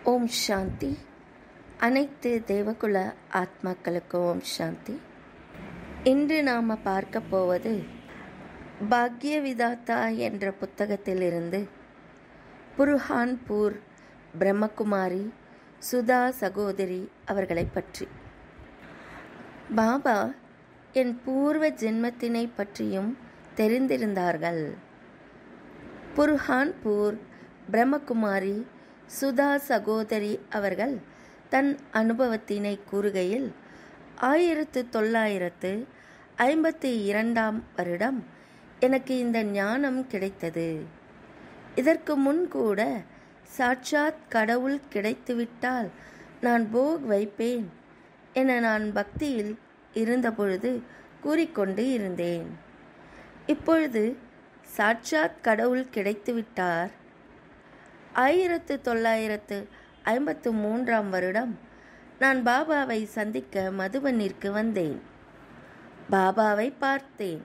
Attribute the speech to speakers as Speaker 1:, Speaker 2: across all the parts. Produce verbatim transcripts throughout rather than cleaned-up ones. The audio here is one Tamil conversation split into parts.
Speaker 1: ஓம் சாந்தி. அனைத்து தேவகுல ஆத்மாக்களுக்கு ஓம் சாந்தி. இன்று நாம் பார்க்க போவது பாக்ய விதாத்தா என்ற புத்தகத்திலிருந்து புர்ஹான்பூர் பிரம்மகுமாரி சுதா சகோதரி அவர்களை பற்றி. பாபா என் பூர்வ ஜென்மத்தினை பற்றியும் தெரிந்திருந்தார்கள். புர்ஹான்பூர் பிரம்மகுமாரி சுதா சகோதரி அவர்கள் தன் அனுபவத்தினை கூறுகையில், ஆயிரத்து தொள்ளாயிரத்து ஐம்பத்தி இரண்டாம் வருடம் எனக்கு இந்த ஞானம் கிடைத்தது. இதற்கு முன் கூட சாட்சாத் கடவுள் கிடைத்துவிட்டால் நான் போக் வைப்பேன் என நான் பக்தியில் இருந்தபொழுது கூறிக்கொண்டு இருந்தேன். இப்பொழுது சாட்சாத் கடவுள் கிடைத்துவிட்டார். ஆயிரத்து தொள்ளாயிரத்து ஐம்பத்து மூன்றாம் வருடம் நான் பாபாவை சந்திக்க மதுபனிற்கு வந்தேன். பாபாவை பார்த்தேன்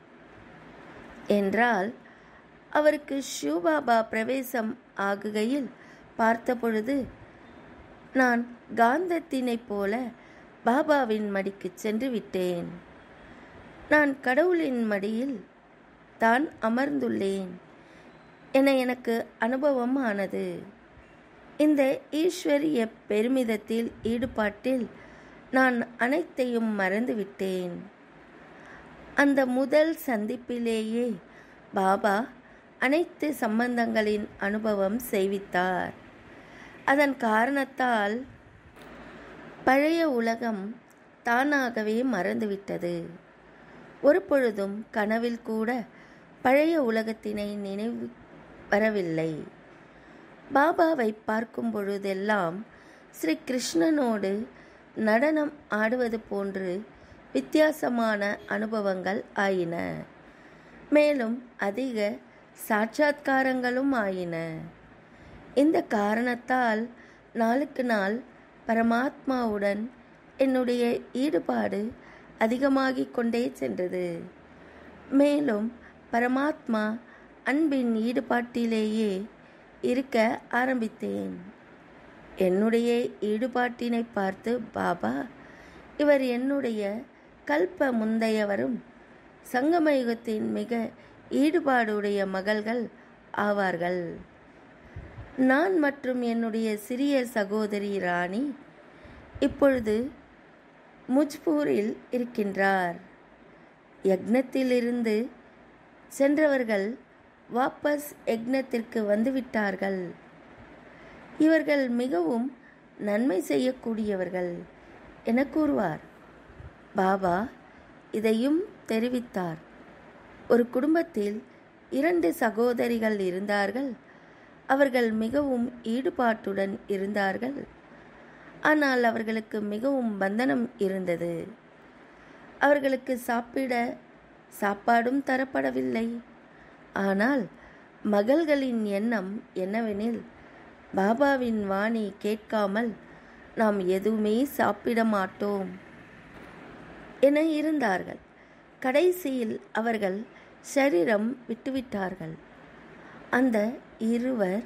Speaker 1: என்றால் அவருக்கு ஷிவ்பாபா பிரவேசம் ஆகுகையில் பார்த்தபொழுது நான் காந்தத்தினைப் போல பாபாவின் மடிக்கு சென்று விட்டேன். நான் கடவுளின் மடியில் தான் அமர்ந்துள்ளேன் என எனக்கு அனுபவம் ஆனது. இந்த ஈஸ்வரிய பெருமிதத்தில் ஈடுபாட்டில் நான் அனைத்தையும் மறந்துவிட்டேன். அந்த முதல் சந்திப்பிலேயே பாபா அனைத்து சம்பந்தங்களின் அனுபவம் செய்வித்தார். அதன் காரணத்தால் பழைய உலகம் தானாகவே மறந்துவிட்டது. ஒரு பொழுதும் கனவில் கூட பழைய உலகத்தினை நினைவு வரவில்லை. பாபாவை பார்க்கும் பொழுதெல்லாம் ஸ்ரீ கிருஷ்ணனோடு நடனம் ஆடுவது போன்று வித்தியாசமான அனுபவங்கள் ஆயின. மேலும் அதிக சாட்சாத்காரங்களும் ஆயின. இந்த காரணத்தால் நாளுக்கு நாள் பரமாத்மாவுடன் என்னுடைய ஈடுபாடு அதிகமாகிக் கொண்டே சென்றது. மேலும் பரமாத்மா அன்பின் ஈடுபாட்டிலேயே இருக்க ஆரம்பித்தேன். என்னுடைய ஈடுபாட்டினை பார்த்து பாபா, இவர் என்னுடைய கல்ப முந்தையவரும் சங்கமயுகத்தின் மிக ஈடுபாடுடைய மகள்கள் ஆவார்கள். நான் மற்றும் என்னுடைய சிறிய சகோதரி ராணி இப்பொழுது முஜ்பூரில் இருக்கின்றார். யக்னத்திலிருந்து சென்றவர்கள் வாபஸ் யக்னத்திற்கு வந்துவிட்டார்கள். இவர்கள் மிகவும் நன்மை செய்யக்கூடியவர்கள் என கூறுவார். பாபா இதையும் தெரிவித்தார். ஒரு குடும்பத்தில் இரண்டு சகோதரிகள் இருந்தார்கள். அவர்கள் மிகவும் ஈடுபாட்டுடன் இருந்தார்கள். ஆனால் அவர்களுக்கு மிகவும் பந்தனம் இருந்தது. அவர்களுக்கு சாப்பிட சாப்பாடும் தரப்படவில்லை. ஆனால் மகள்களின் எண்ணம் என்னவெனில், பாபாவின் வாணி கேட்காமல் நாம் எதுவுமே சாப்பிட மாட்டோம் என இருந்தார்கள். கடைசியில் அவர்கள் சரீரம் விட்டுவிட்டார்கள். அந்த இருவர்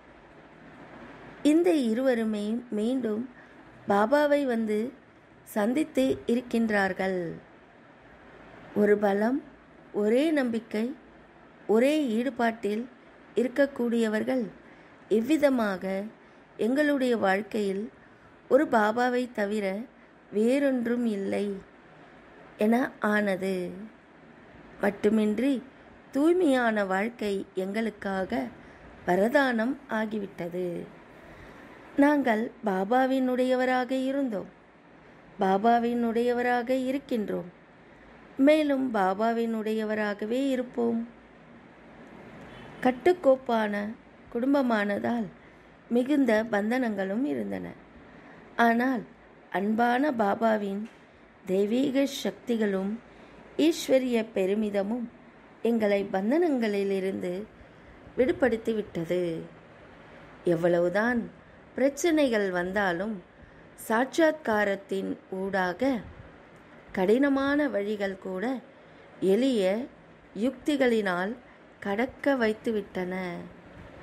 Speaker 1: இந்த இருவருமே மீண்டும் பாபாவை வந்து சந்தித்து இருக்கின்றார்கள். ஒரு பலம், ஒரே நம்பிக்கை, ஒரே ஈடுபாட்டில் இருக்கக்கூடியவர்கள் எவ்விதமாக எங்களுடைய வாழ்க்கையில் ஒரு பாபாவை தவிர வேறொன்றும் இல்லை என ஆனது. மட்டுமின்றி தூய்மையான வாழ்க்கை எங்களுக்காக வரதானம் ஆகிவிட்டது. நாங்கள் பாபாவினுடையவராக இருந்தோம், பாபாவினுடையவராக இருக்கின்றோம், மேலும் பாபாவினுடையவராகவே இருப்போம். கட்டுக்கோப்பான குடும்பமானதால் மிகுந்த பந்தனங்களும் இருந்தன. ஆனால் அன்பான பாபாவின் தெய்வீக சக்திகளும் ஈஸ்வரிய பெருமிதமும் எங்களை பந்தனங்களிலிருந்து விடுபடுத்திவிட்டது. எவ்வளவுதான் பிரச்சனைகள் வந்தாலும் சாட்சாத்காரத்தின் ஊடாக கடினமான வழிகள் கூட எளிய யுக்திகளினால் கடக்க வைத்துவிட்டன.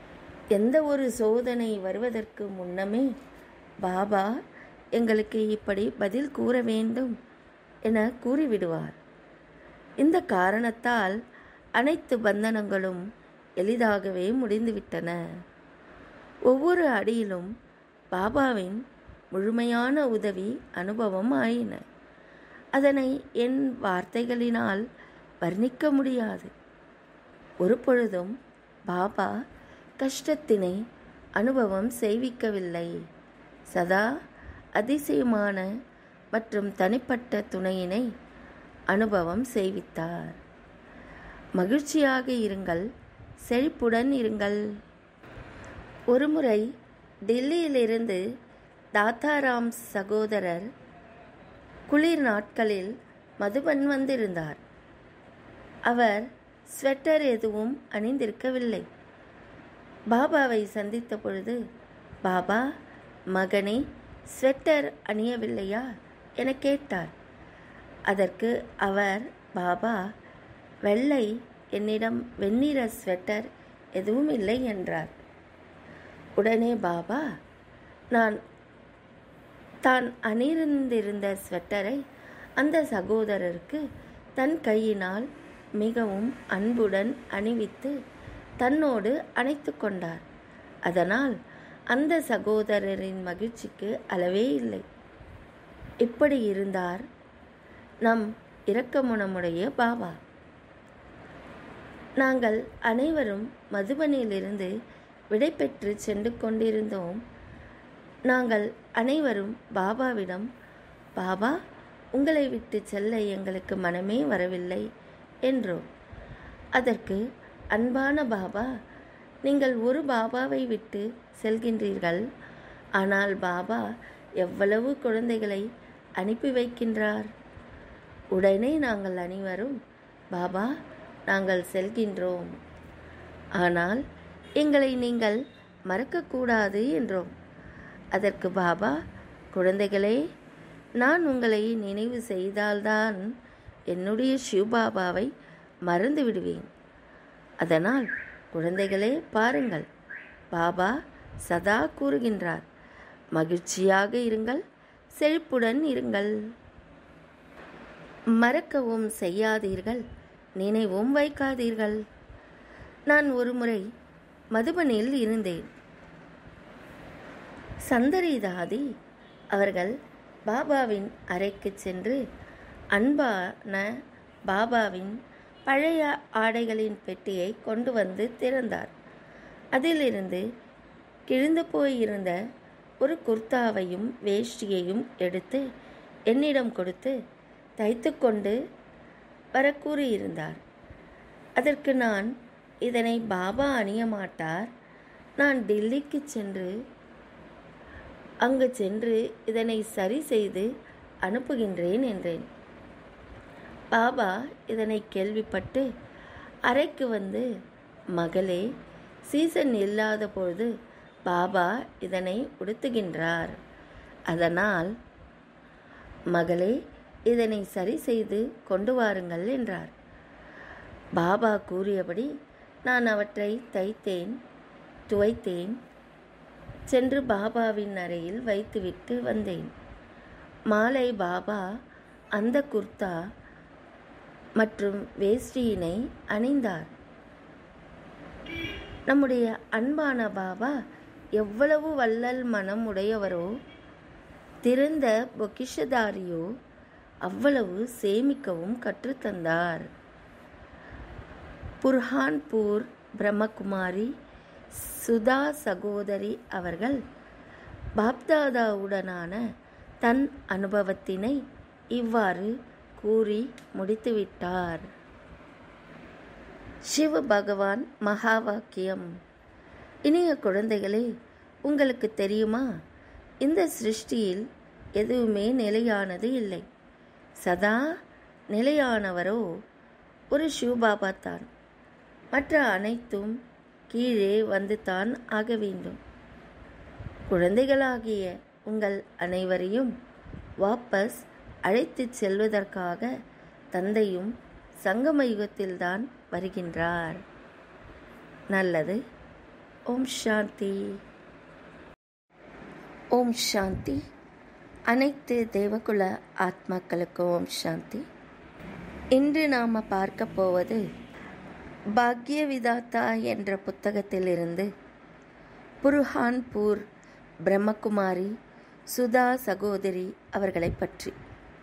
Speaker 1: எந்த ஒரு சோதனை வருவதற்கு முன்னமே பாபா எங்களுக்கு இப்படி பதில் கூற வேண்டும் என கூறிவிடுவார். இந்த காரணத்தால் அனைத்து பந்தனங்களும் எளிதாகவே முடிந்துவிட்டன. ஒவ்வொரு அடியிலும் பாபாவின் முழுமையான உதவி அனுபவம் ஆயின. அதனை என் வார்த்தைகளினால் வர்ணிக்க முடியாது. ஒரு பொழுதும் பாபா கஷ்டத்தினை அனுபவம் செய்விக்கவில்லை. சதா அதிசயமான மற்றும் தனிப்பட்ட துணையினை அனுபவம் செய்வித்தார். மகிழ்ச்சியாக இருங்கள், செழிப்புடன் இருங்கள். ஒருமுறை டெல்லியிலிருந்து தாத்தாராம் சகோதரர் குளிர் நாட்களில் மதுபன் வந்திருந்தார். அவர் ஸ்வெட்டர் எதுவும் அணிந்திருக்கவில்லை. பாபாவை சந்தித்த பொழுது, பாபா, மகனே ஸ்வெட்டர் அணியவில்லையா என கேட்டார். அதற்கு அவர், பாபா, வெள்ளை, என்னிடம் வெண்ணிற ஸ்வெட்டர் எதுவும் இல்லை என்றார். உடனே பாபா நான் தான் அணிந்திருந்த ஸ்வெட்டரை அந்த சகோதரருக்கு தன் கையினால் மிகவும் அன்புடன் அணிவித்து தன்னோடு அணைத்து கொண்டார். அதனால் அந்த சகோதரரின் மகிழ்ச்சிக்கு அளவே இல்லை. இப்படி இருந்தார் நம் இரக்கமுணமுடைய பாபா. நாங்கள் அனைவரும் மதுபனிலிருந்து விடை பெற்று சென்று கொண்டிருந்தோம். நாங்கள் அனைவரும் பாபாவிடம், பாபா, உங்களை விட்டு செல்ல எங்களுக்கு மனமே வரவில்லை என்றோம். அதற்கு அன்பான பாபா, நீங்கள் ஒரு பாபாவை விட்டு செல்கின்றீர்கள், ஆனால் பாபா எவ்வளவு குழந்தைகளை அனுப்பி வைக்கின்றார். உடனே நாங்கள் அனைவரும், பாபா, நாங்கள் செல்கின்றோம், ஆனால் எங்களை நீங்கள் மறக்கக்கூடாது என்றோம். அதற்கு பாபா, குழந்தைகளே, நான் உங்களை நினைவு செய்தால்தான் என்னுடைய சிவபாபாவை மறந்து விடுவேன். அதனால் குழந்தைகளே பாருங்கள், பாபா சதா கூறுகின்றார், மகிழ்ச்சியாக இருங்கள், செழிப்புடன் இருங்கள். மறக்கவும் செய்யாதீர்கள், நினைவும் வைக்காதீர்கள். நான் ஒரு முறை மதுபனில் இருந்தேன். சந்தரிதாதி அவர்கள் பாபாவின் அறைக்கு சென்று அன்பான பாபாவின் பழைய ஆடைகளின் பெட்டியை கொண்டு வந்து திறந்தார். அதிலிருந்து கிழிந்து போயிருந்த ஒரு குர்தாவையும் வேஷ்டியையும் எடுத்து என்னிடம் கொடுத்து தைத்து கொண்டு வர கூறியிருந்தார். அதற்கு நான், இதனை பாபா அணிய மாட்டார், நான் டெல்லிக்கு சென்று அங்கு சென்று இதனை சரி செய்து அனுப்புகின்றேன் என்றேன். பாபா இதனை கேள்விப்பட்டு அறைக்கு வந்து, மகளே, சீசன் இல்லாத பொழுது பாபா இதனை உடுத்துகின்றார், அதனால் மகளே இதனை சரி செய்து கொண்டு வாருங்கள் என்றார். பாபா கூறியபடி நான் அவற்றை தைத்தேன், துவைத்தேன். சென்று பாபாவின் அறையில் வைத்துவிட்டு வந்தேன். மாலை பாபா அந்த குர்தா மற்றும் வேஷ்டியினை அணிந்தார். நம்முடைய அன்பான பாபா எவ்வளவு வள்ளல் மனம் உடையவரோ, திறந்த பொக்கிஷதாரியோ, அவ்வளவு சேமிக்கவும் கற்றுத்தந்தார். புர்ஹான்பூர் பிரம்மகுமாரி சுதா சகோதரி அவர்கள் பாப்தாதாவுடனான தன் அனுபவத்தினை இவ்வாறு கூறி முடித்துவிட்டார். சிவ பகவான் மகா வாக்கியம். இனிய குழந்தைகளே, உங்களுக்கு தெரியுமா, இந்த சிருஷ்டியில் எதுவுமே நிலையானது இல்லை. சதா நிலையானவரோ ஒரு சிவபாபா தான். மற்ற அனைத்தும் கீழே வந்து தான் ஆக வேண்டும். குழந்தைகளாகிய உங்கள் அனைவரையும் வாபஸ் அழைத்து செல்வதற்காக தந்தையும் சங்கம யுகத்தில்தான் வருகின்றார். நல்லது. ஓம் சாந்தி. ஓம் சாந்தி. அனைத்து தேவகுல ஆத்மாக்களுக்கு ஓம் சாந்தி. இன்று நாம் பார்க்க போவது பாக்ய விதாத்தா என்ற புத்தகத்திலிருந்து புர்ஹான்பூர் பிரம்மகுமாரி சுதா சகோதரி அவர்களை பற்றி.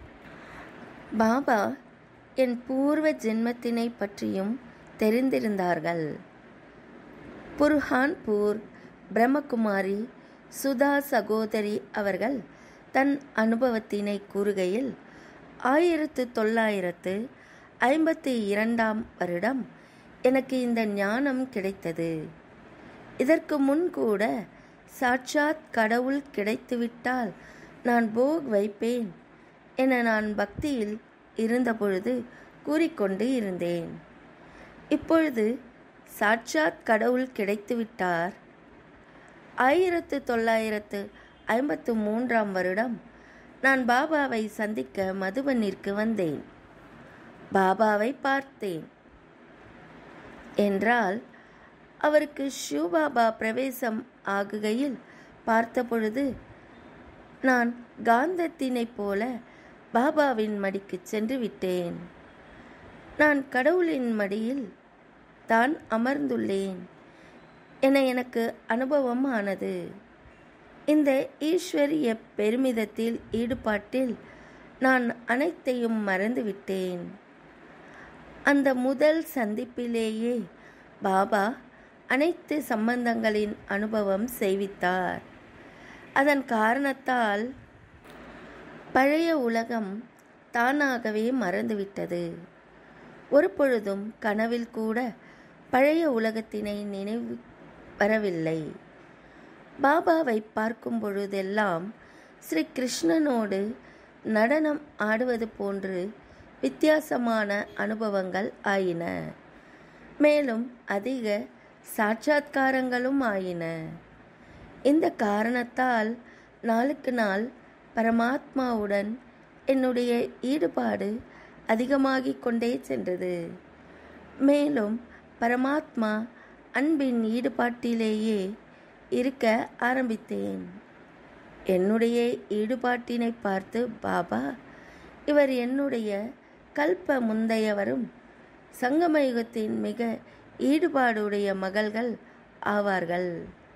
Speaker 1: பாபா என் பூர்வ ஜென்மத்தினை பற்றியும் தெரிந்திருந்தார்கள். புர்ஹான்பூர் பிரம்மகுமாரி சுதா சகோதரி அவர்கள் தன் அனுபவத்தினை கூறுகையில், ஆயிரத்து தொள்ளாயிரத்து ஐம்பத்தி இரண்டாம் வருடம் எனக்கு இந்த ஞானம் கிடைத்தது. இதற்கு முன் கூட சாட்சாத் கடவுள் கிடைத்துவிட்டால் நான் போக் வைப்பேன் என நான் பக்தியில் இருந்தபொழுது கூறிக்கொண்டு இருந்தேன். இப்பொழுது சாட்சாத் கடவுள் கிடைத்துவிட்டார். ஆயிரத்து தொள்ளாயிரத்து ஐம்பத்து மூன்றாம் வருடம் நான் பாபாவை சந்திக்க மதுபனிற்கு வந்தேன். பாபாவை பார்த்தேன் என்றால் அவருக்கு ஷிவ்பாபா பிரவேசம் ஆகுகையில் பார்த்தபொழுது நான் காந்தத்தினைப் போல பாபாவின் மடிக்கு சென்று விட்டேன். நான் கடவுளின் மடியில் தான் அமர்ந்துள்ளேன் என எனக்கு அனுபவம் ஆனது. இந்த ஈஸ்வரிய பெருமிதத்தில் ஈடுபாட்டில் நான் அனைத்தையும் மறந்துவிட்டேன். அந்த முதல் சந்திப்பிலேயே பாபா அனைத்து சம்பந்தங்களின் அனுபவம் செய்வித்தார். அதன் காரணத்தால் பழைய உலகம் தானாகவே மறந்துவிட்டது. ஒரு பொழுதும் கனவில் கூட பழைய உலகத்தினை நினைவு வரவில்லை. பாபாவை பார்க்கும் பொழுதெல்லாம் ஸ்ரீ கிருஷ்ணனோடு நடனம் ஆடுவது போன்று வித்தியாசமான அனுபவங்கள் ஆயின. மேலும் அதிக சாட்சாத்காரங்களும் ஆயின. இந்த காரணத்தால் நாளுக்கு நாள் பரமாத்மாவுடன் என்னுடைய ஈடுபாடு அதிகமாகிக் கொண்டே சென்றது. மேலும் பரமாத்மா அன்பின் ஈடுபாட்டிலேயே இருக்க ஆரம்பித்தேன். என்னுடைய ஈடுபாட்டினை பார்த்து பாபா, இவர் என்னுடைய கல்ப முந்தையவரும் சங்கமயுகத்தின் மிக ஈடுபாடுடைய மகள்கள் ஆவார்கள்.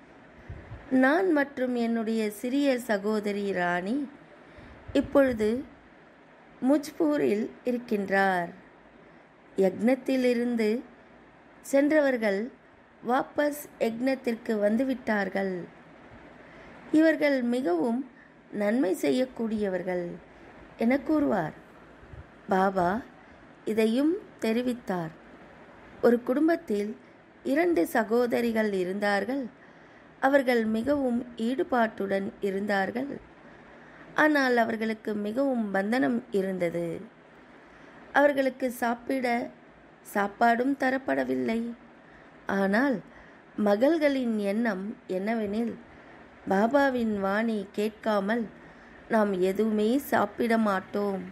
Speaker 1: நான் மற்றும் என்னுடைய சிறிய சகோதரி ராணி இப்பொழுது முஜ்பூரில் இருக்கின்றார். யக்னத்திலிருந்து சென்றவர்கள் வாபஸ் யக்னத்திற்கு வந்துவிட்டார்கள். இவர்கள் மிகவும் நன்மை செய்யக்கூடியவர்கள் என கூறுவார். பாபா இதையும் தெரிவித்தார். ஒரு குடும்பத்தில் இரண்டு சகோதரிகள் இருந்தார்கள். அவர்கள் மிகவும் ஈடுபாட்டுடன் இருந்தார்கள். ஆனால் அவர்களுக்கு மிகவும் பந்தனம் இருந்தது. அவர்களுக்கு சாப்பிட சாப்பாடும் தரப்படவில்லை. ஆனால் மகள்களின் எண்ணம் என்னவெனில், பாபாவின் வாணி கேட்காமல் நாம் எதுவுமே சாப்பிட மாட்டோம்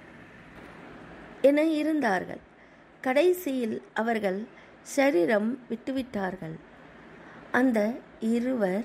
Speaker 1: என இருந்தார்கள். கடைசியில் அவர்கள் சரீரம் விட்டுவிட்டார்கள். அந்த இருவர்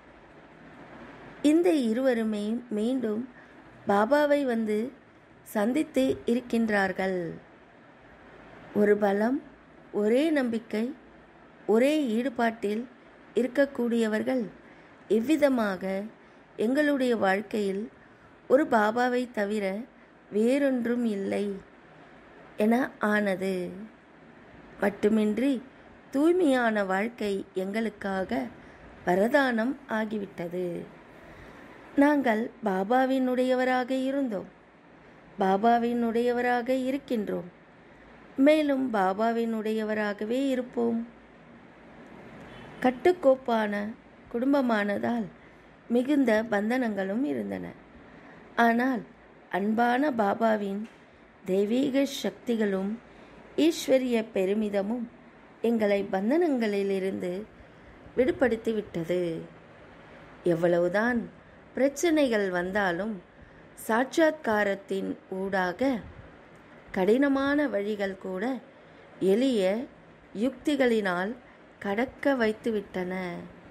Speaker 1: இந்த இருவருமே மீண்டும் பாபாவை வந்து சந்தித்து இருக்கின்றார்கள். ஒரு பலம், ஒரே நம்பிக்கை, ஒரே ஈடுபாட்டில் இருக்கக்கூடியவர்கள் இவ்விதமாக எங்களுடைய வாழ்க்கையில் ஒரு பாபாவை தவிர வேறொன்றும் இல்லை என ஆனது. மட்டுமின்றி தூய்மையான வாழ்க்கை எங்களுக்காக வரதானம் ஆகிவிட்டது. நாங்கள் பாபாவினுடையவராக இருந்தோம், பாபாவினுடையவராக இருக்கின்றோம், மேலும் பாபாவினுடையவராகவே இருப்போம். கட்டுக்கோப்பான குடும்பமானதால் மிகுந்த பந்தனங்களும் இருந்தன. ஆனால் அன்பான பாபாவின் தெய்வீக சக்திகளும் ஈஸ்வரிய பெருமிதமும் எங்களை பந்தனங்களிலிருந்து விடுபடுத்திவிட்டது. எவ்வளவுதான் பிரச்சனைகள் வந்தாலும் சாட்சாத்காரத்தின் ஊடாக கடினமான வழிகள் கூட எளிய யுக்திகளினால் கடக்க வைத்துவிட்டன.